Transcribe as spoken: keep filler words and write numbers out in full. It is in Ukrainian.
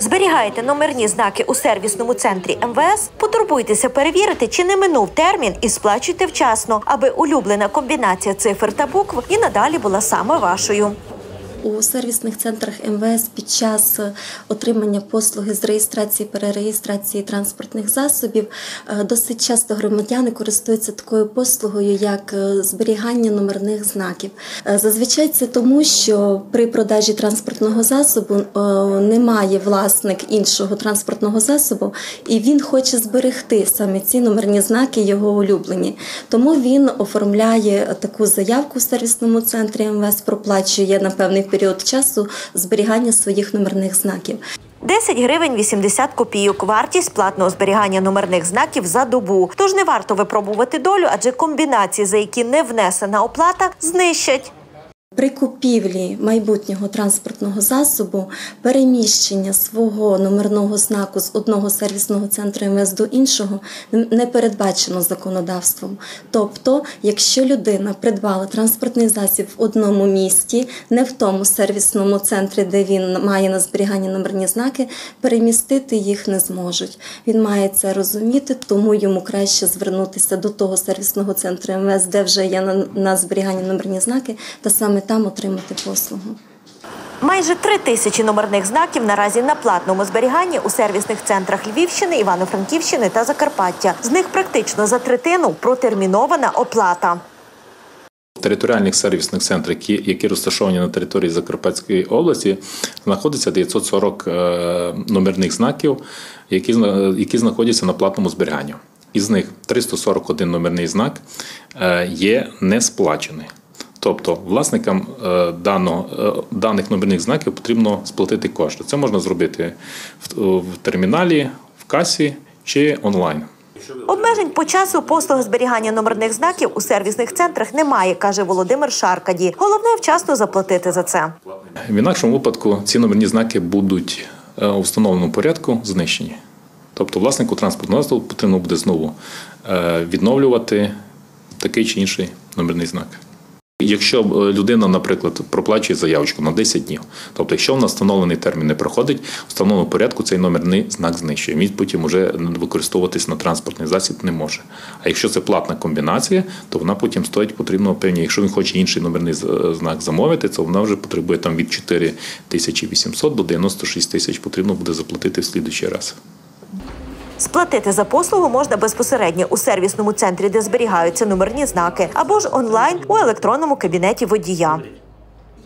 Зберігаєте номерні знаки у сервісному центрі ем ве ес? Потурбуйтеся перевірити, чи не минув термін, і сплачуйте вчасно, аби улюблена комбінація цифр та букв і надалі була саме вашою. У сервісних центрах ем ве ес під час отримання послуги з реєстрації, перереєстрації транспортних засобів досить часто громадяни користуються такою послугою, як зберігання номерних знаків. Зазвичай це тому, що при продажі транспортного засобу немає власник іншого транспортного засобу, і він хоче зберегти саме ці номерні знаки, його улюблені. Тому він оформляє таку заявку в сервісному центрі ем ве ес, проплачує на певний період часу зберігання своїх номерних знаків. десять гривень вісімдесят копійок – вартість платного зберігання номерних знаків за добу. Тож не варто випробувати долю, адже комбінації, за які не внесена оплата, знищать. При купівлі майбутнього транспортного засобу переміщення свого номерного знаку з одного сервісного центру ем ве ес до іншого не передбачено законодавством. Тобто, якщо людина придбала транспортний засіб в одному місті, не в тому сервісному центрі, де він має на зберігання номерні знаки, перемістити їх не зможуть. Він має це розуміти, тому йому краще звернутися до того сервісного центру ем ве ес, де вже є на, на зберігання номерні знаки, та саме там отримати послугу. Майже три тисячі номерних знаків наразі на платному зберіганні у сервісних центрах Львівщини, Івано-Франківщини та Закарпаття. З них практично за третину протермінована оплата. В територіальних сервісних центрах, які розташовані на території Закарпатської області, знаходиться дев'ятсот сорок номерних знаків, які, які знаходяться на платному зберіганні. Із них триста сорок один номерний знак є не сплачений. Тобто власникам даного, даних номерних знаків потрібно сплатити кошти. Це можна зробити в терміналі, в касі чи онлайн. Обмежень по часу послуги зберігання номерних знаків у сервісних центрах немає, каже Володимир Шаркаді. Головне – вчасно заплатити за це. В інакшому випадку ці номерні знаки будуть у встановленому порядку знищені. Тобто власнику транспортного засобу потрібно буде знову відновлювати такий чи інший номерний знак. Якщо людина, наприклад, проплачує заявочку на десять днів, тобто якщо в нас встановлений термін не проходить, в встановленому порядку цей номерний знак знищує. Він потім вже використовуватись на транспортний засіб не може. А якщо це платна комбінація, то вона потім стоїть потрібно певні. Якщо він хоче інший номерний знак замовити, то вона вже потребує там від чотири тисячі вісімсот до дев'яносто шість тисяч потрібно буде заплатити в слідуючий раз. Сплатити за послугу можна безпосередньо у сервісному центрі, де зберігаються номерні знаки, або ж онлайн у електронному кабінеті водія.